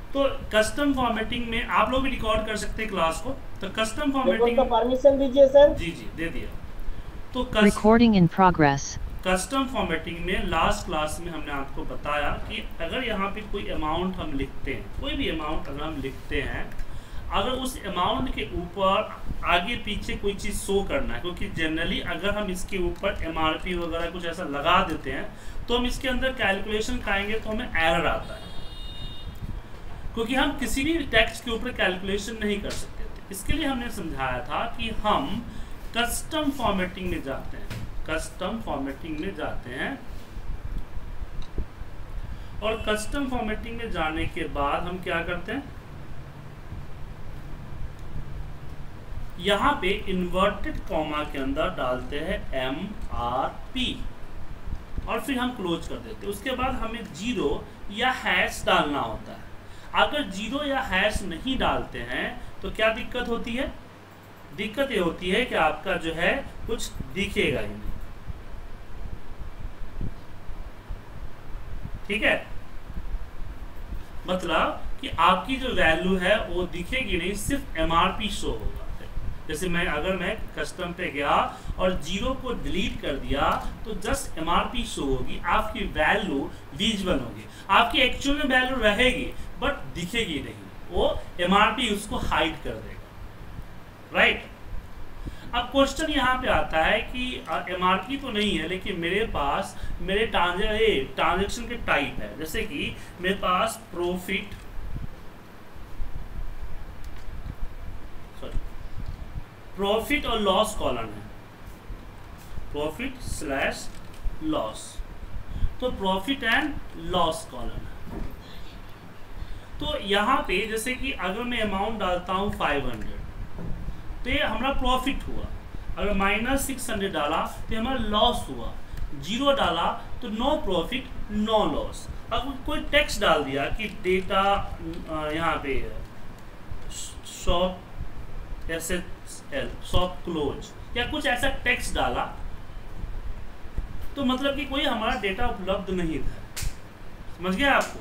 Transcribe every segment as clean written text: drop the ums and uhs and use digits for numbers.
तो custom formatting में आप लोग भी रिकॉर्ड कर सकते हैं क्लास को। तो कस्टम फॉर्मेटिंग परमिशन दीजिए सर। जी जी दे दिया। तो Recording in progress. Custom formatting में लास्ट क्लास में हमने आपको बताया कि अगर यहाँ पे कोई अमाउंट हम लिखते हैं, कोई भी अमाउंट अगर हम लिखते हैं, अगर उस अमाउंट के ऊपर आगे पीछे कोई चीज़ शो करना है, क्योंकि जनरली अगर हम इसके ऊपर MRP वगैरह कुछ ऐसा लगा देते हैं तो हम इसके अंदर कैलकुलेशन कराएंगे तो हमें एरर आता है, क्योंकि हम किसी भी टेक्स्ट के ऊपर कैलकुलेशन नहीं कर सकते थे। इसके लिए हमने समझाया था कि हम कस्टम फॉर्मेटिंग में जाते हैं, कस्टम फॉर्मेटिंग में जाते हैं, और कस्टम फॉर्मेटिंग में जाने के बाद हम क्या करते हैं, यहाँ पे इन्वर्टेड कॉमा के अंदर डालते हैं MRP और फिर हम क्लोज कर देते हैं। उसके बाद हमें जीरो या हैश डालना होता है। अगर जीरो या हैश नहीं डालते हैं तो क्या दिक्कत होती है? दिक्कत ये होती है कि आपका जो है कुछ दिखेगा ही नहीं, ठीक है। मतलब कि आपकी जो वैल्यू है वो दिखेगी नहीं, सिर्फ MRP शो होगा। जैसे अगर मैं कस्टम पे गया और जीरो को डिलीट कर दिया तो जस्ट MRP शो होगी, आपकी वैल्यू विजुअल होगी, आपकी एक्चुअल में वैल्यू रहेगी बट दिखेगी नहीं, वो MRP उसको हाइड कर देगा, राइट। अब क्वेश्चन यहाँ पे आता है कि MRP तो नहीं है लेकिन मेरे पास मेरे ट्रांजेक्शन के टाइप है, जैसे कि मेरे पास प्रॉफिट और लॉस कॉलम है, प्रॉफिट स्लैश लॉस, तो प्रॉफिट एंड लॉस कॉलम है। तो यहाँ पे जैसे कि अगर मैं अमाउंट डालता हूँ 500 तो ये हमारा प्रॉफिट हुआ, अगर -600 डाला तो हमारा लॉस हुआ, जीरो डाला तो नो प्रॉफिट नो लॉस। अब कोई टेक्स्ट डाल दिया कि डेटा यहाँ पे शॉप SHL शॉप क्लोज या कुछ ऐसा टेक्स्ट डाला तो मतलब कि कोई हमारा डेटा उपलब्ध नहीं था, समझ गया आपको।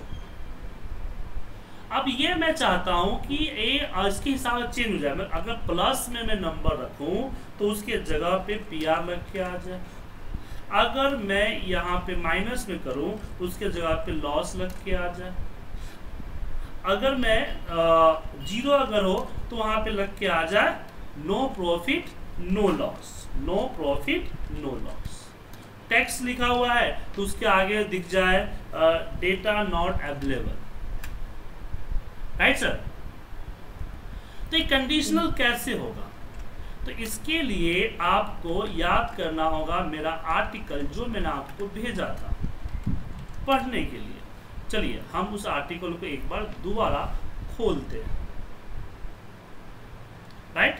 अब ये मैं चाहता हूं कि इसके हिसाब से चेंज हो जाए। अगर प्लस में मैं नंबर रखूं तो उसके जगह पे PR लग के आ जाए, अगर मैं यहाँ पे माइनस में करूं उसके जगह पे लॉस लग के आ जाए, अगर मैं जीरो अगर हो तो वहां पे लग के आ जाए no profit no loss, no profit no loss. Text लिखा हुआ है तो उसके आगे दिख जाए data not available, right sir. तो ये कंडीशनल कैसे होगा? तो इसके लिए आपको याद करना होगा मेरा आर्टिकल जो मैंने आपको भेजा था पढ़ने के लिए। चलिए हम उस आर्टिकल को एक बार दोबारा खोलते हैं, राइट।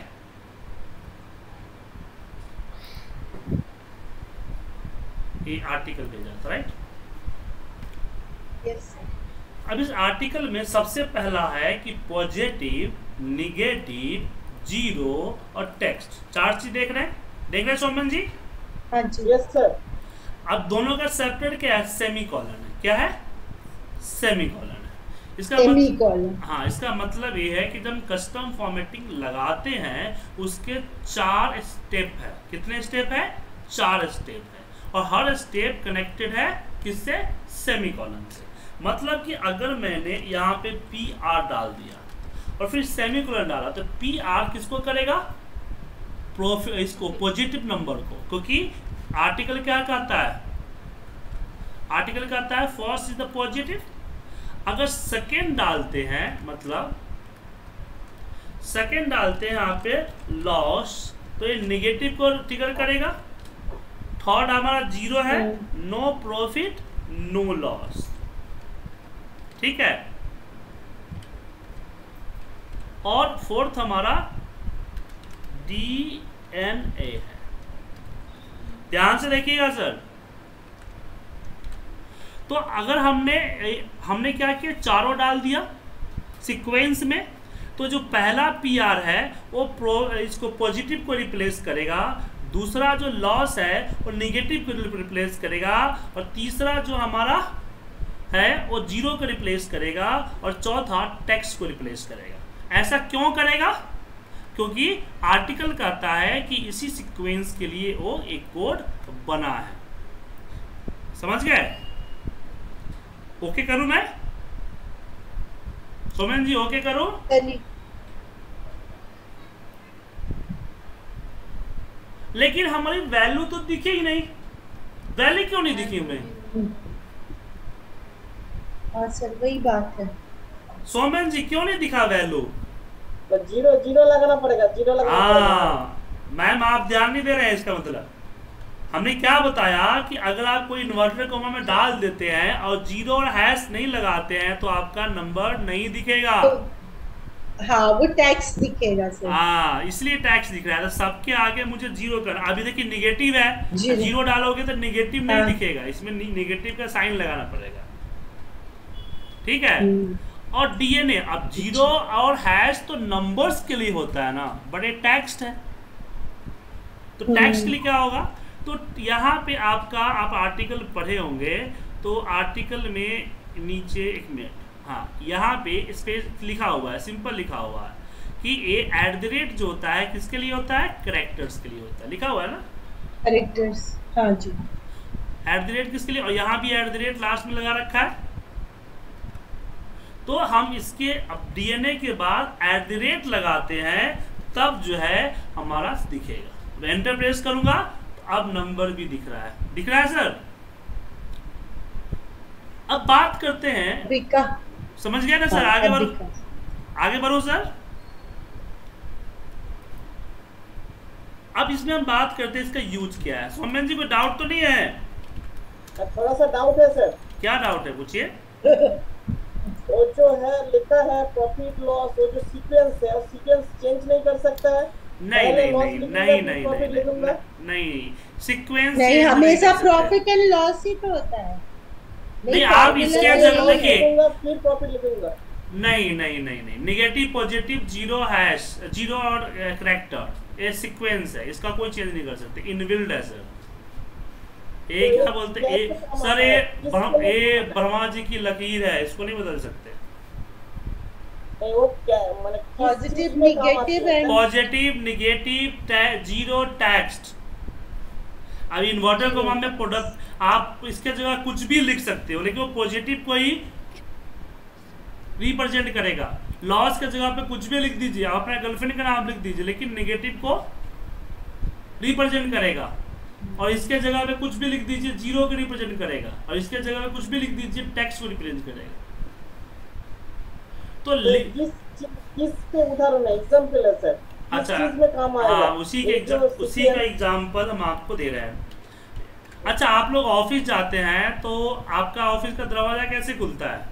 ये आर्टिकल भेजा था, राइट। Yes sir. अब इस आर्टिकल में सबसे पहला है कि पॉजिटिव, निगेटिव, जीरो और टेक्स्ट, चार चीज देख रहे हैं सोमन जी? हाँ जी यस सर। अब दोनों का सेपरेट क्या है? सेमीकोलन है। क्या है? सेमीकोलन है। इसका हाँ, इसका मतलब ये है कि जब हम कस्टम फॉर्मेटिंग लगाते हैं उसके 4 स्टेप है। कितने स्टेप है? 4 स्टेप है, और हर स्टेप कनेक्टेड है किससे? सेमीकोलन से। मतलब कि अगर मैंने यहाँ पे PR डाल दिया और फिर सेमीकोलन डाला तो PR किसको करेगा? इसको पॉजिटिव नंबर को, क्योंकि आर्टिकल क्या कहता है? आर्टिकल कहता है फर्स्ट इज द पॉजिटिव। अगर सेकेंड डालते हैं, मतलब सेकेंड डालते हैं यहाँ पे लॉस, तो ये निगेटिव को ट्रिगर करेगा। थर्ड हमारा जीरो है, नो प्रॉफिट नो लॉस, ठीक है। और फोर्थ हमारा DNA है। ध्यान से देखिएगा सर। तो अगर हमने क्या किया, चारों डाल दिया सीक्वेंस में, तो जो पहला PR है वो इसको पॉजिटिव को रिप्लेस करेगा, दूसरा जो लॉस है वो निगेटिव को रिप्लेस करेगा, और तीसरा जो हमारा है वो जीरो को रिप्लेस करेगा और चौथा टेक्स्ट को रिप्लेस करेगा। ऐसा क्यों करेगा? क्योंकि आर्टिकल कहता है कि इसी सीक्वेंस के लिए वो एक कोड बना है। समझ गए? ओके करूं मैं? सोमेन जी ओके करूं? लेकिन हमारी वैल्यू तो दिखे ही नहीं। वैल्यू क्यों नहीं दिखी हमें? हाँ सर वही बात है। सोमेन जी क्यों नहीं दिखा वैल्यू? जीरो जीरो लगाना पड़ेगा, जीरो लगाना पड़ेगा। मैम आप ध्यान नहीं दे रहे हैं। इसका मतलब हमने क्या बताया कि अगर आप कोई इन्वर्टर कोमा में डाल देते हैं और जीरो और हैश नहीं लगाते हैं तो आपका नंबर नहीं दिखेगा। तो, हाँ वो टैक्स दिखेगा सर। हाँ इसलिए टैक्स दिख रहा है। तो सबके आगे मुझे जीरो करना। अभी देखिए निगेटिव है, जीरो डालोगे तो निगेटिव नहीं दिखेगा। इसमें निगेटिव का साइन लगाना पड़ेगा। ठीक है? और डीएनए, अब जीरो और हैश तो नंबर्स के लिए होता है ना, बट ये टेक्स्ट है। तो टेक्स्ट के लिए क्या होगा? तो यहाँ पे आपका आप आर्टिकल पढ़े होंगे तो आर्टिकल में नीचे एक मिनट, हाँ यहाँ पे इस पे लिखा हुआ है, सिंपल लिखा हुआ है कि ये @ जो होता है किसके लिए होता है? कैरेक्टर्स के लिए होता है। लिखा हुआ है ना कैरेक्टर्स? हाँ जी। @ किसके लिए? और यहाँ भी @ लास्ट में लगा रखा है। तो हम इसके अब डीएनए के बाद @ लगाते हैं तब जो है हमारा दिखेगा। मैं एंटर प्रेस करूंगा तो अब नंबर भी दिख रहा है। दिख रहा है सर? अब बात करते हैं, समझ गया ना सर? आगे बढ़ो, आगे बढ़ो सर। अब इसमें हम बात करते हैं इसका यूज क्या है। सोमेन जी को डाउट तो नहीं है? थोड़ा सा डाउट है सर। क्या डाउट है? पूछिए। वो जो है लिखा है प्रॉफिट लॉस, वो जो सीक्वेंस है सीक्वेंस चेंज नहीं कर सकता है? नहीं नहीं नहीं नहीं नहीं सीक्वेंस नहीं, हमेशा प्रॉफिट एंड लॉस ही तो होता है। नहीं आप इसके जगह देखिए, फिर प्रॉफिट लिखूंगा। नहीं नहीं नहीं नहीं negative positive zero hash zero और कैरेक्टर, ये सीक्वेंस है, इसका कोई चेंज नहीं कर सकते। इनबिल्ड है सर। ये क्या बोलते हैं सर? ये ब्रह्मा जी की लकीर है, इसको नहीं बदल सकते। वो क्या मतलब positive negative and positive negative zero text. अब इन्वर्टर को में प्रोडक्ट आप इसके जगह कुछ भी लिख सकते हो, लेकिन वो पॉजिटिव को ही रिप्रेजेंट करेगा। लॉस के जगह पे कुछ भी लिख दीजिए, आप अपना गर्लफ्रेंड का नाम लिख दीजिए, लेकिन नेगेटिव को रिप्रेजेंट करेगा। और इसके जगह पे कुछ भी लिख दीजिए, जीरो को रिप्रेजेंट करेगा। और इसके जगह पे कुछ भी लिख दीजिए, टेक्स्ट को रिप्रेजेंट करेगा। तो किस पे उदाहरण है, एग्जांपल है सर? अच्छा चीज में काम आएगा? हाँ उसी का एग्जांपल हम आपको दे रहे हैं। अच्छा आप लोग ऑफिस जाते हैं तो आपका ऑफिस का दरवाजा कैसे खुलता है?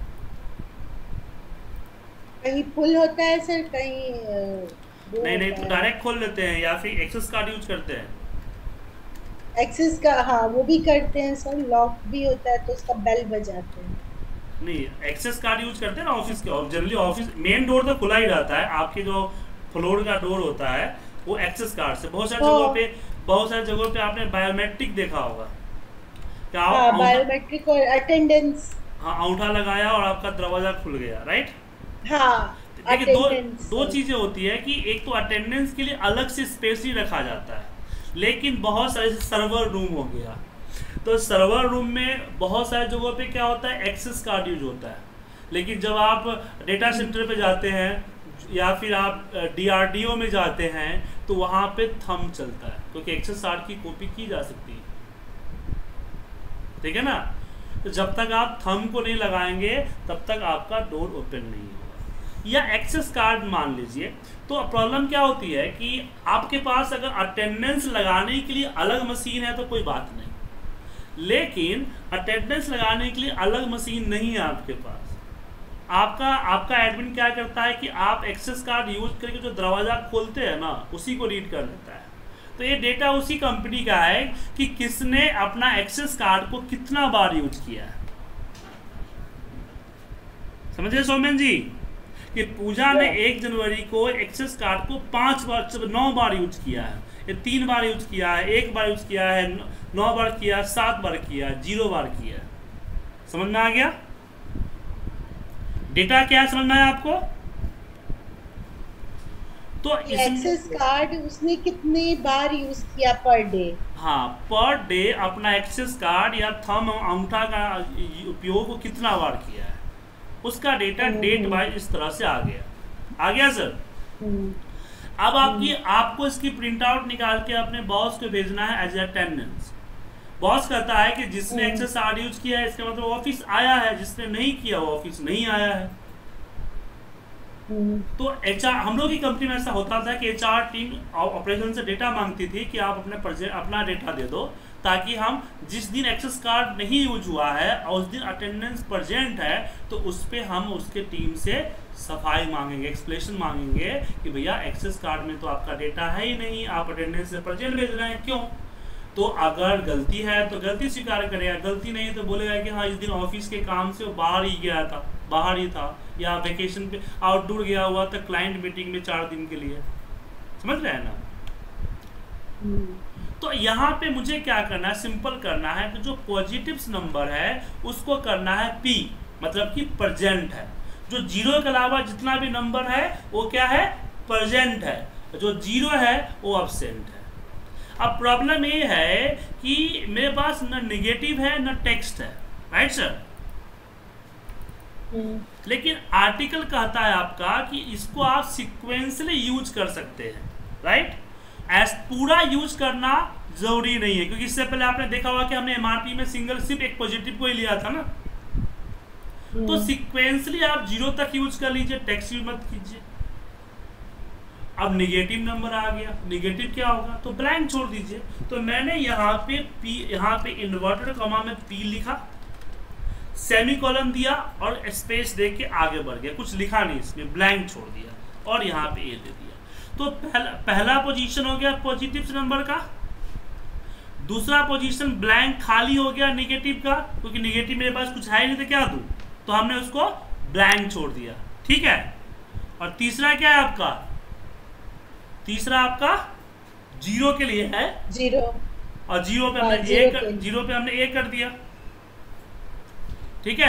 कहीं पुल होता है सर, कहीं नहीं तो डायरेक्ट खोल लेते हैं या फिर एक्सेस कार्ड यूज करते हैं? एक्सेस का, हाँ वो भी करते हैं सर। लॉक भी होता है तो उसका बेल बजाते हैं। नहीं एक्सेस कार्ड यूज करते हैं ना ऑफिस के। और जनरली ऑफिस मेन डोर तो खुला ही रहता है, आपके जो फ्लोर का डोर होता है वो एक्सेस कार्ड से। बहुत सारी जगहों पे आपने बायोमेट्रिक देखा होगा। क्या हाँ, बायोमेट्रिक और अटेंडेंस। हाँ अंगूठा लगाया और आपका दरवाजा खुल गया, राइट? हाँ देखिए दो चीजें होती है कि एक तो अटेंडेंस के लिए अलग से स्पेस ही रखा जाता है, लेकिन बहुत सारे सर्वर रूम हो गया तो सर्वर रूम में बहुत सारे जगहों पे क्या होता है, एक्सेस कार्ड यूज होता है। लेकिन जब आप डेटा सेंटर पे जाते हैं या फिर आप DRDO में जाते हैं तो वहाँ पे थंब चलता है, क्योंकि एक्सेस कार्ड की कॉपी की जा सकती है। ठीक है ना? तो जब तक आप थंब को नहीं लगाएंगे तब तक आपका डोर ओपन नहीं होगा। या एक्सेस कार्ड मान लीजिए, तो प्रॉब्लम क्या होती है कि आपके पास अगर अटेंडेंस लगाने के लिए अलग मशीन है तो कोई बात नहीं, लेकिन अटेंडेंस लगाने के लिए अलग मशीन नहीं है आपके पास। आपका एडमिन क्या करता है कि आप एक्सेस कार्ड यूज करके जो दरवाज़ा खोलते हैं ना उसी को रीड कर लेता है। तो ये डेटा उसी कंपनी का है कि किसने अपना एक्सेस कार्ड को कितना बार यूज किया है। समझे सोमेन जी? कि पूजा ने 1 जनवरी को एक्सेस कार्ड को 9 बार यूज किया है, ये 3 बार यूज किया है, 1 बार यूज किया है, 9 बार किया, 7 बार किया, 0 बार किया। समझ में आ गया? डेटा क्या है समझ में आया आपको? तो एक्सेस कार्ड उसने कितनी बार यूज किया पर डे? हाँ, पर डे अपना एक्सेस कार्ड या थंब अंगूठा का उपयोग वो कितना बार किया है, उसका डेटा डेट वाइज इस तरह से आ गया सर। अब आपको इसकी प्रिंट आउट निकाल के अपने बॉस को भेजना है एज अटेंडेंस। बॉस कहता है कि जिसने एक्सेस कार्ड यूज किया है इसका मतलब ऑफिस आया है, जिसने नहीं किया वो ऑफिस नहीं आया है। तो एचआर, हम लोग की कंपनी में ऐसा होता था कि एचआर टीम ऑपरेशन से डेटा मांगती थी कि आप अपना डेटा दे दो, ताकि हम जिस दिन एक्सेस कार्ड नहीं यूज हुआ है और उस दिन अटेंडेंस प्रेजेंट है तो उस पर हम उसके टीम से सफाई मांगेंगे, एक्सप्लेनेशन मांगेंगे कि भैया एक्सेस कार्ड में तो आपका डेटा है ही नहीं, आप अटेंडेंस से प्रेजेंट भेज रहे हैं, क्यों? तो अगर गलती है तो गलती स्वीकार करेगा, गलती नहीं तो बोलेगा कि हाँ इस दिन ऑफिस के काम से वो बाहर ही था या वेकेशन पे आउटडोर गया हुआ था क्लाइंट मीटिंग में 4 दिन के लिए। समझ रहे हैं ना? तो यहाँ पे मुझे क्या करना है, सिंपल करना है कि जो पॉजिटिव्स नंबर है उसको करना है P, मतलब कि प्रेजेंट है। जो जीरो के अलावा जितना भी नंबर है वो क्या है, प्रेजेंट है, जो जीरो है वो एब्सेंट है। अब प्रॉब्लम ये है कि मेरे पास न नेगेटिव है न टेक्स्ट है, राइट सर? लेकिन आर्टिकल कहता है आपका कि इसको आप सीक्वेंसली यूज कर सकते हैं, राइट? पूरा यूज करना जरूरी नहीं है, क्योंकि इससे पहले आपने देखा होगा कि हमने एमआरपी में सिंगल सिर्फ एक पॉजिटिव को ही लिया था ना। तो सीक्वेंसली आप 0 तक यूज कर लीजिए, टेक्स्ट यूज मत कीजिए। अब नेगेटिव नंबर आ गया, नेगेटिव क्या होगा, तो ब्लैंक छोड़ दीजिए। तो मैंने यहाँ पे इन्वर्टेड कॉमा में P लिखा, सेमीकोलन दिया और स्पेस दे के आगे बढ़ गया, कुछ लिखा नहीं इसमें, ब्लैंक छोड़ दिया और यहाँ पे A दे दिया। तो पहला पोजीशन हो गया पॉजिटिव नंबर का, दूसरा पोजीशन ब्लैंक खाली हो गया नेगेटिव का, क्योंकि नेगेटिव मेरे पास कुछ है ही नहीं तो क्या दूं, तो हमने उसको ब्लैंक छोड़ दिया, ठीक है। और तीसरा क्या है आपका, तीसरा आपका 0 के लिए है, 0 और 0 पे हमने A कर दिया, ठीक है।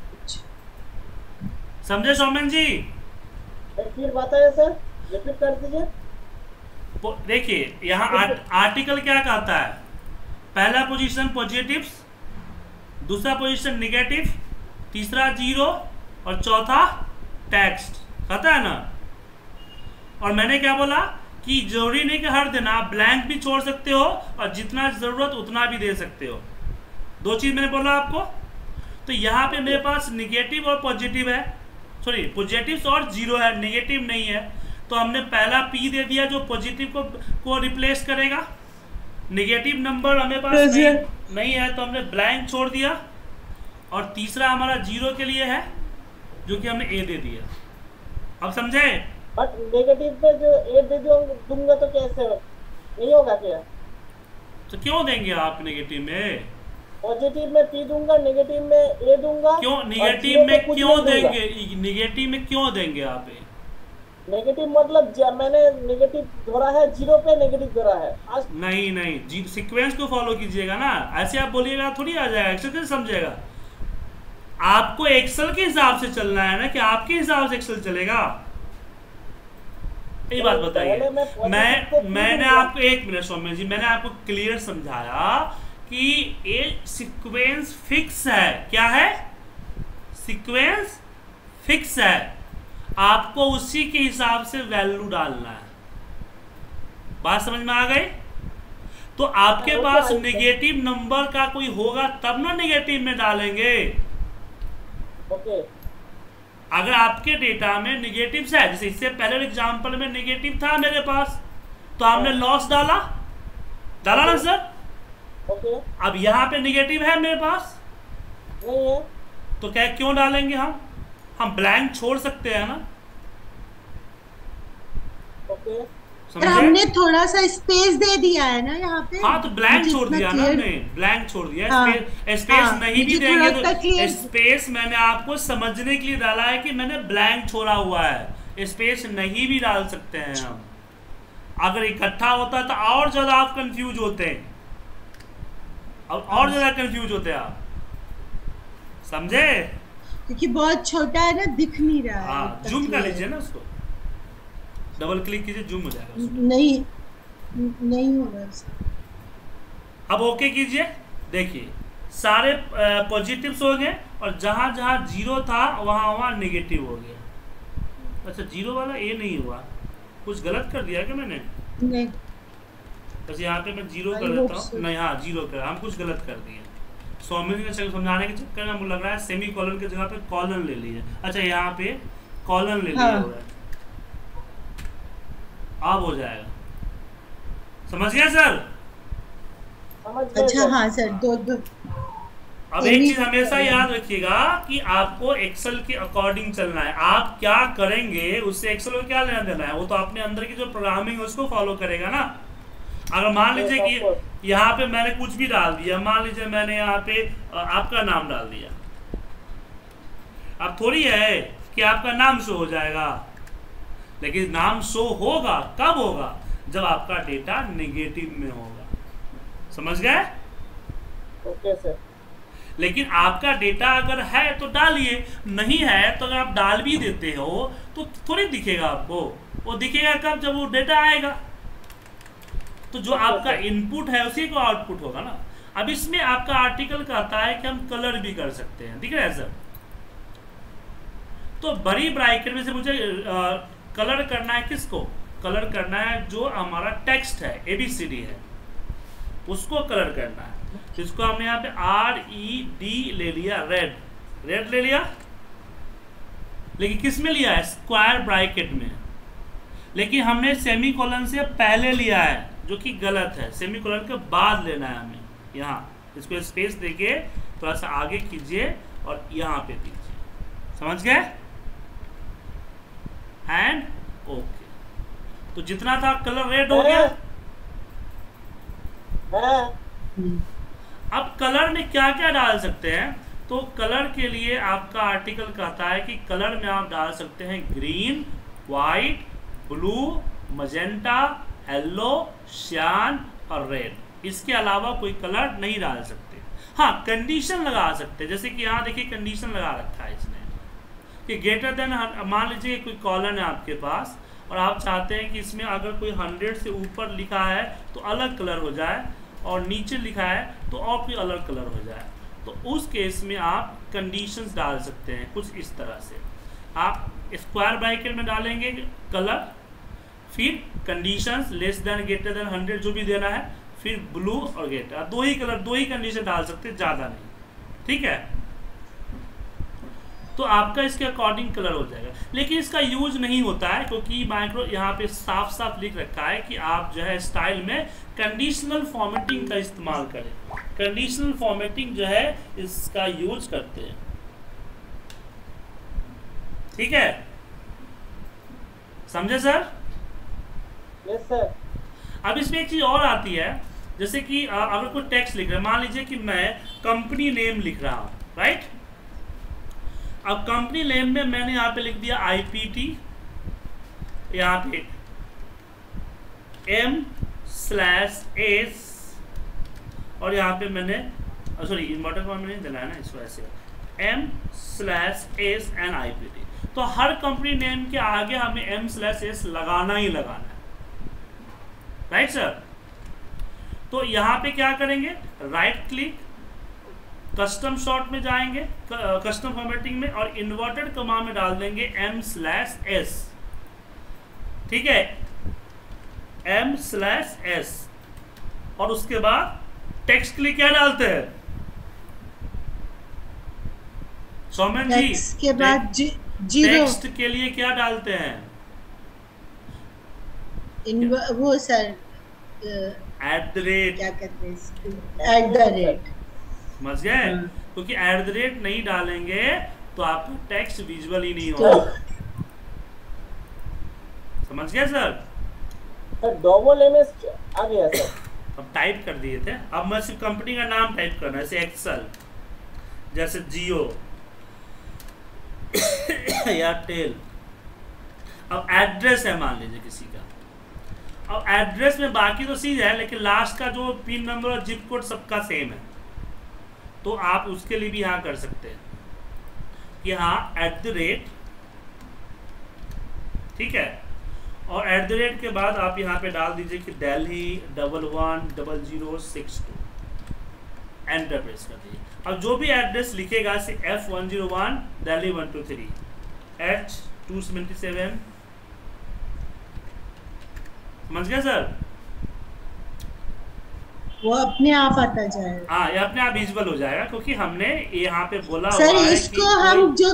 समझे सौमेन जी? फिर बताइए सर, रिपीट कर दीजिए। देखिए यहाँ आर्टिकल क्या कहता है, पहला पोजीशन पॉजिटिव्स, दूसरा पोजीशन नेगेटिव, तीसरा 0 और चौथा टेक्स्ट, कहता है ना। और मैंने क्या बोला कि जरूरी नहीं कि हर दिन आप ब्लैंक भी छोड़ सकते हो और जितना जरूरत उतना भी दे सकते हो, 2 चीज मैंने बोला आपको। तो यहाँ पे मेरे पास नेगेटिव और पॉजिटिव है, सॉरी पॉजिटिव और 0 है, नेगेटिव नहीं है। तो हमने पहला P दे दिया जो पॉजिटिव को रिप्लेस करेगा, नेगेटिव नंबर हमें पास नहीं है तो हमने ब्लैंक छोड़ दिया, और तीसरा हमारा 0 के लिए है जो कि हमने A दे दिया। अब समझे? बट नेगेटिव पे जो A दे दूंगा तो कैसे नहीं होगा क्या? तो क्यों देंगे आप नेगेटिव में? पॉजिटिव में P दूंगा, नेगेटिव में A दूंगा। क्यों नेगेटिव में क्यों देंगे? नेगेटिव में क्यों देंगे आप A? नेगेटिव मतलब मैंने नेगेटिव धोरा है, 0 पे नेगेटिव धोरा है। नहीं, सीक्वेंस को फॉलो कीजिएगा ना, ऐसे आप बोलिएगा थोड़ी आ जाएगा, एक्सेल कैसे समझेगा? आपको एक्सेल के हिसाब से चलना है ना, कि आपके हिसाब से एक्सेल चलेगा? ये बात बताइए। मैंने आपको, एक मिनट सौम्य जी, मैंने आपको क्लियर समझाया कि ये सीक्वेंस फिक्स है। क्या है? सीक्वेंस फिक्स है, आपको उसी के हिसाब से वैल्यू डालना है। बात समझ में आ गई? तो आपके पास नेगेटिव नंबर का कोई होगा तब ना नेगेटिव में डालेंगे। ओके। अगर आपके डेटा में नेगेटिव है, जैसे इससे पहले एग्जांपल में नेगेटिव था मेरे पास, तो हमने लॉस डाला ना सर? ओके। अब यहाँ पे नेगेटिव है मेरे पास नहीं है, तो क्या क्यों डालेंगे हम ब्लैंक छोड़ सकते हैं ना। ओके। हमने थोड़ा सा स्पेस दे दिया है ना यहाँ पे। हाँ, तो ब्लैंक छोड़ दिया ना हमने, ब्लैंक छोड़ दिया। हाँ, स्पेस नहीं भी देंगे तो स्पेस मैंने आपको समझने के लिए डाला है कि मैंने ब्लैंक छोड़ा हुआ है, स्पेस नहीं भी डाल सकते हैं हम। अगर इकट्ठा होता तो और ज्यादा आप कंफ्यूज होते हैं, और ज्यादा कंफ्यूज होते हैं आप, समझे? क्योंकि बहुत छोटा है ना, दिख नहीं रहा है। हाँ, जूम कर लीजिए ना उसको, डबल क्लिक कीजिए, जूम हो जाएगा उसको। नहीं हो रहा सर। अब ओके कीजिए, देखिए सारे पॉजिटिव्स हो गए और जहाँ जहाँ जीरो था वहाँ वहाँ नेगेटिव हो गया। अच्छा, जीरो वाला ये नहीं हुआ, कुछ गलत कर दिया क्या मैंने? नहीं, बस यहाँ पे मैं जीरो कर देता हूँ। नहीं, हाँ जीरो कर, हम कुछ गलत कर दिए। सौम्य के समझाने के चक्कर में मुझे लग रहा है सेमी कॉलन की जगह पे कॉलन ले लीजिए। अच्छा, यहाँ पे कॉलन ले लिया हुआ है, अब हो जाएगा। समझ गया सर? अच्छा हाँ सर, दो अब एक चीज हमेशा याद रखिएगा कि आपको एक्सेल के अकॉर्डिंग चलना है। आप क्या करेंगे उससे एक्सेल को क्या लेना देना है, वो तो अपने अंदर की जो प्रोग्रामिंग है उसको फॉलो करेगा ना। अगर मान लीजिए कि यहाँ पे मैंने कुछ भी डाल दिया, मान लीजिए मैंने यहाँ पे आपका नाम डाल दिया, अब थोड़ी है कि आपका नाम शो हो जाएगा, लेकिन नाम शो होगा कब होगा, जब आपका डेटा नेगेटिव में होगा। समझ गए? Okay sir. लेकिन आपका डेटा अगर है तो डालिए, नहीं है तो अगर आप डाल भी देते हो तो थोड़ी दिखेगा आपको। वो दिखेगा कब, जब वो डेटा आएगा, तो जो आपका इनपुट है उसी को आउटपुट होगा ना। अब इसमें आपका आर्टिकल कहता है कि हम कलर भी कर सकते हैं, दिख रहा है सर? तो बड़ी ब्रैकेट में से मुझे कलर करना है, किसको कलर करना है? जो हमारा टेक्स्ट है, ABCD है, उसको कलर करना है। इसको हमने यहाँ पे RED ले लिया, रेड ले लिया, लेकिन किस में लिया है? स्क्वायर ब्रैकेट में। लेकिन हमने सेमी कॉलन से पहले लिया है, जो कि गलत है। सेमी कॉलन के बाद लेना है हमें। यहाँ इसको स्पेस देके थोड़ा सा आगे कीजिए और यहाँ पे दीजिए। समझ गए? And okay. तो जितना था कलर रेड हो गया। अब कलर में क्या क्या डाल सकते हैं? तो कलर के लिए आपका आर्टिकल कहता है कि कलर में आप डाल सकते हैं green, white, blue, magenta, yellow, cyan और रेड। इसके अलावा कोई कलर नहीं डाल सकते। हाँ, कंडीशन लगा सकते हैं, जैसे कि यहाँ देखिए कंडीशन लगा रखा है इसने कि ग्रेटर देन, मान लीजिए कोई कॉलन है आपके पास और आप चाहते हैं कि इसमें अगर कोई 100 से ऊपर लिखा है तो अलग कलर हो जाए, और नीचे लिखा है तो और कोई अलग कलर हो जाए। तो उस केस में आप कंडीशंस डाल सकते हैं कुछ इस तरह से। आप स्क्वायर ब्रैकेट में डालेंगे कलर, फिर conditions less than greater than 100 जो भी देना है, फिर ब्लू और ग्रेटर, दो ही कलर, दो ही कंडीशन डाल सकते हैं, ज़्यादा नहीं। ठीक है? तो आपका इसके अकॉर्डिंग कलर हो जाएगा। लेकिन इसका यूज नहीं होता है क्योंकि माइक्रो यहाँ पे साफ साफ लिख रखा है कि आप जो है स्टाइल में कंडीशनल फॉर्मेटिंग का इस्तेमाल करें। कंडीशनल फॉर्मेटिंग जो है इसका यूज करते हैं। ठीक है, समझे सर? Yes sir. अब इसमें एक चीज और आती है, जैसे कि अगर कोई टेक्स्ट लिख रहा है, मान लीजिए कि मैं कंपनी नेम लिख रहा हूं, राइट? अब कंपनी नेम में मैंने यहाँ पे लिख दिया IPT, यहाँ पे M/S, और यहाँ पे मैंने सॉरी इम्पोर्टेंट वन नहीं देना है ना, इस वजह से M/S and IPT। तो हर कंपनी नेम के आगे हमें M/S लगाना ही लगाना है, राइट सर? तो यहाँ पे क्या करेंगे? राइट क्लिक, कस्टम शॉर्ट में जाएंगे, कस्टम फॉर्मेटिंग में, और इन्वर्टेड कमा में डाल देंगे M/S। ठीक है, M/S, और उसके बाद टेक्स्ट के लिए क्या डालते हैं सौमेन जी? टेक्स्ट के बाद जीरो। टेक्स्ट के लिए क्या डालते हैं? वो सर @ क्या कहते हैं? @ समझ गए? क्योंकि @ नहीं डालेंगे तो आपका टेक्स्ट विजुअल ही नहीं होगा। समझ गए सर? डबल MS आ गया सर। अब टाइप कर दिए थे, अब मैं सिर्फ कंपनी का नाम टाइप करना है, जैसे एक्सेल, जैसे जियो, एयरटेल। अब एड्रेस है मान लीजिए किसी का, अब एड्रेस में बाकी तो चीज है, लेकिन लास्ट का जो पिन नंबर और जिप कोड सबका सेम है, तो आप उसके लिए भी यहाँ कर सकते हैं यहाँ @ ठीक है, और @ के बाद आप यहाँ पे डाल दीजिए कि Delhi 110062, एंटर प्रेस कर दीजिए। अब जो भी एड्रेस लिखेगा से F101 Delhi 123 H277, समझ गया सर? वो अपने आप आता जाएगा। हाँ, ये अपने आप विजुअल हो जाएगा, क्योंकि हमने यहाँ पे बोला सर हुआ है इसको कि हम जो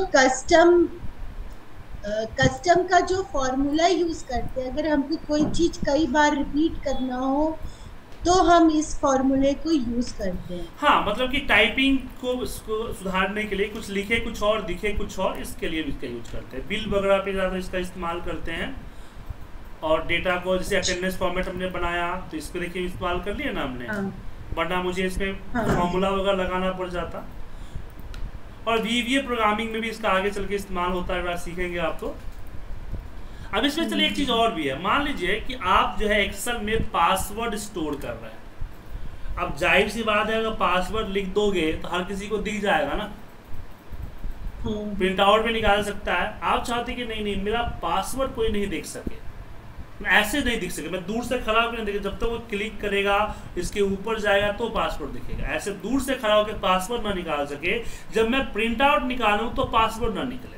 कस्टम का जो फॉर्मूला यूज करते हैं, अगर हमको कोई चीज कई बार रिपीट करना हो तो हम इस फॉर्मूले को यूज करते हैं। हाँ, मतलब कि टाइपिंग को सुधारने के लिए कुछ लिखे कुछ और दिखे कुछ और, इसके लिए भी इसका यूज करते हैं। बिल वगैरह पे ज़्यादा इसका इस्तेमाल करते हैं, और डेटा को जैसे अटेंडेंस फॉर्मेट हमने बनाया तो इसको देखिए इस्तेमाल कर लिया ना हमने। हाँ। वरना मुझे इसमें हाँ। फॉर्मूला वगैरह लगाना पड़ जाता। और VBA प्रोग्रामिंग में भी इसका आगे चल के इस्तेमाल होता है, सीखेंगे आप तो। अब इसमें चलिए एक चीज़ और भी है। मान लीजिए कि आप जो है एक्सेल में पासवर्ड स्टोर कर रहे हैं। अब जाहिर सी बात है, अगर पासवर्ड लिख दोगे तो हर किसी को दिख जाएगा ना, प्रिंट आउट में निकाल सकता है। आप चाहते कि नहीं मेरा पासवर्ड कोई नहीं देख सके, ऐसे नहीं दिख सके, मैं दूर से खड़ा होकर नहीं देखे, जब तक वो क्लिक करेगा इसके ऊपर जाएगा तो पासवर्ड दिखेगा। ऐसे दूर से खड़ा होकर पासवर्ड ना निकाल सके, जब मैं प्रिंट आउट निकालूं तो पासवर्ड ना निकले।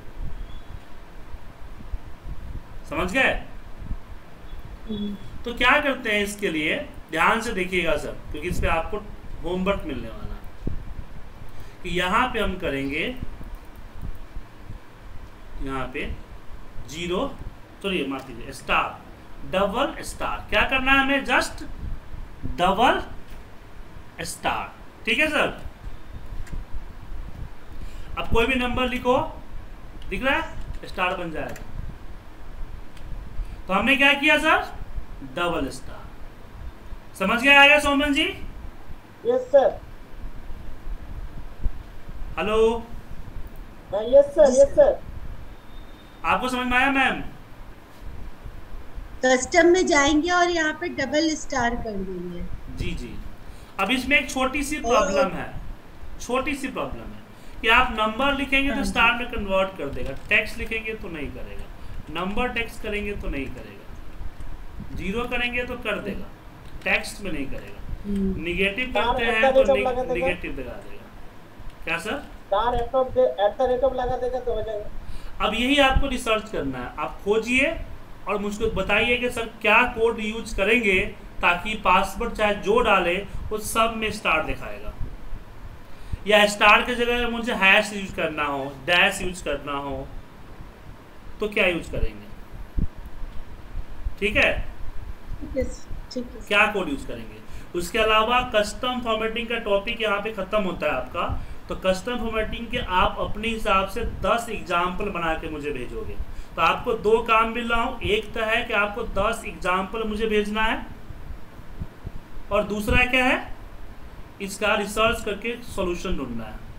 समझ गए? तो क्या करते हैं इसके लिए, ध्यान से देखिएगा सब, क्योंकि इस पे आपको होमवर्क मिलने वाला है। कि यहाँ पे हम करेंगे, यहाँ पे 0 चलिए माफ कीजिए स्टार डबल स्टार, क्या करना है हमें, जस्ट डबल स्टार। ठीक है सर? अब कोई भी नंबर लिखो, दिख रहा है, स्टार बन जाएगा। तो हमने क्या किया सर, डबल स्टार। समझ गया आएगा Soman ji? Yes sir. Hello, yes sir, yes sir. आपको समझ में आया मैम? कस्टम में जाएंगे और यहाँ पे डबल स्टार कर देंगे। जी जी। अब इसमें एक छोटी सी प्रॉब्लम है, छोटी सी प्रॉब्लम है कि आप नंबर लिखेंगे तो स्टार में कन्वर्ट कर देगा, टेक्स्ट लिखेंगे तो नहीं करेगा, नंबर टेक्स्ट करेंगे तो नहीं करेगा, 0 करेंगे तो कर देगा, टेक्स्ट में नहीं करेगा। निगेटिव करते हैं तो निगेटिव दिखा देगा। क्या सर? स्टार @ लगा देगा तो हो जाएगा। अब यही आपको रिसर्च करना है, आप खोजिए और मुझको बताइए कि सर क्या कोड यूज करेंगे ताकि पासवर्ड चाहे जो डाले वो सब में स्टार दिखाएगा, या स्टार की जगह मुझे हैश यूज करना हो, डैश यूज करना हो, तो क्या यूज करेंगे? ठीक है, क्या कोड यूज करेंगे? उसके अलावा कस्टम फॉर्मेटिंग का टॉपिक यहाँ पे खत्म होता है आपका। तो कस्टम फॉर्मेटिंग के आप अपने हिसाब से 10 एग्जाम्पल बना के मुझे भेजोगे। तो आपको 2 काम मिल रहा हूँ, एक तो है कि आपको 10 एग्जाम्पल मुझे भेजना है, और दूसरा क्या है, इसका रिसर्च करके सॉल्यूशन ढूंढना है।